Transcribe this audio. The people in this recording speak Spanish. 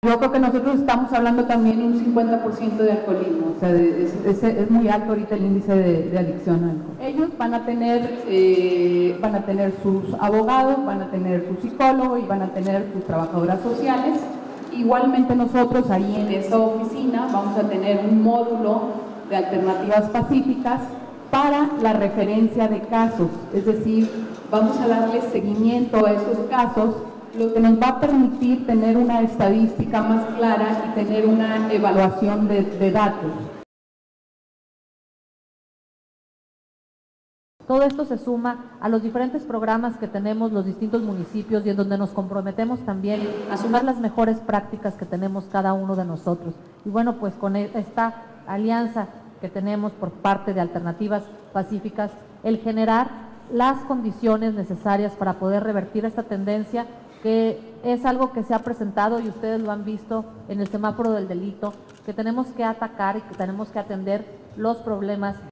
Yo creo que nosotros estamos hablando también de un 50% de alcoholismo, o sea, es muy alto ahorita el índice de adicción al alcohol. Ellos van a tener sus abogados, van a tener su psicólogo y van a tener sus trabajadoras sociales. Igualmente nosotros ahí en esa oficina vamos a tener un módulo de alternativas pacíficas para la referencia de casos, es decir, vamos a darle seguimiento a esos casos, lo que nos va a permitir tener una estadística más clara y tener una evaluación de datos. Todo esto se suma a los diferentes programas que tenemos los distintos municipios y en donde nos comprometemos también a sumar las mejores prácticas que tenemos cada uno de nosotros. Y bueno, pues con esta alianza que tenemos por parte de Alternativas Pacíficas, el generar las condiciones necesarias para poder revertir esta tendencia, que es algo que se ha presentado y ustedes lo han visto en el semáforo del delito, que tenemos que atacar y que tenemos que atender los problemas